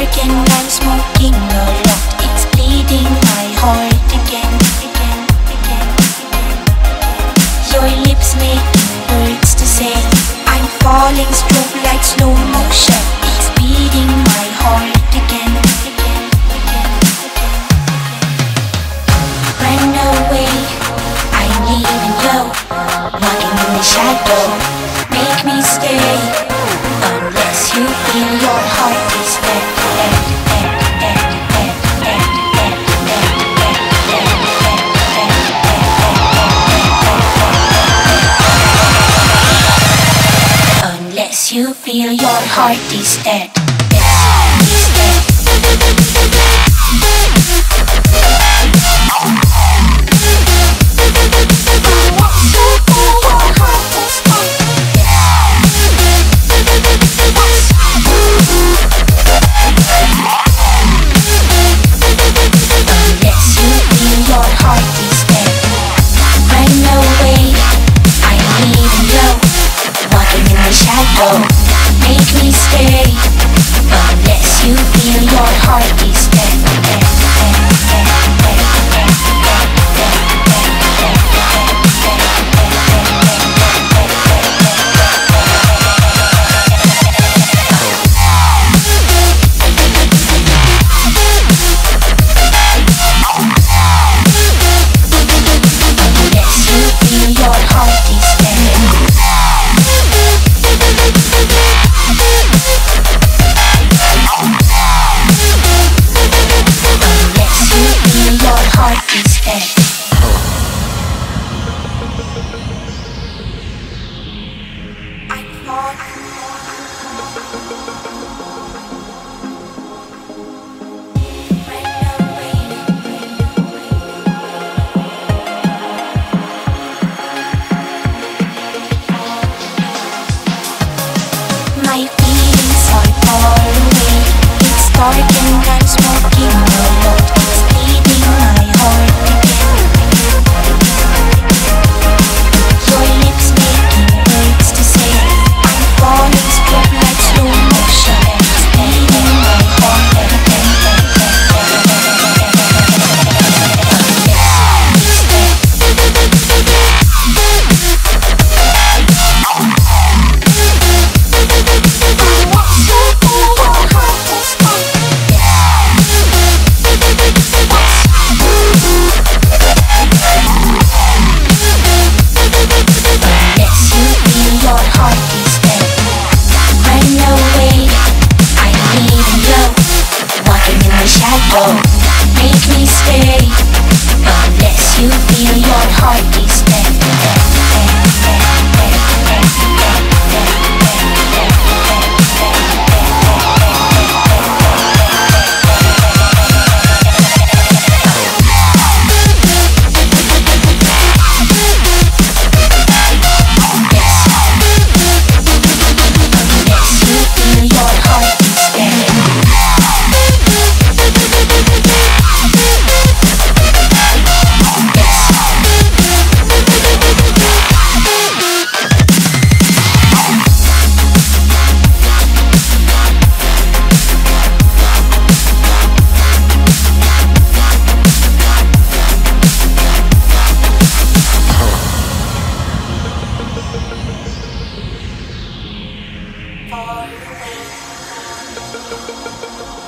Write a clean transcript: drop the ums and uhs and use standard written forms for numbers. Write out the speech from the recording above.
dark and I'm smoking a lot. It's bleeding my heart again. Your lips making words to say. I'm falling, strobe like slow motion. It's beating my heart again. Run away, I'm leaving you. Walking in the shadow, make me stay. Unless you feel your heart is dead. Unless you feel your heart is dead. Make me stay. Unless you feel your heart is dead. Unless you feel your heart is dead. My feelings are far away. It's dark and I'm smoking a lot. It's bleeding my heart again. Your lips making words to say. I'm falling, strobe like slow motion. It's bleeding my heart again. Make me stay. Unless you feel your heart is dead. Far away.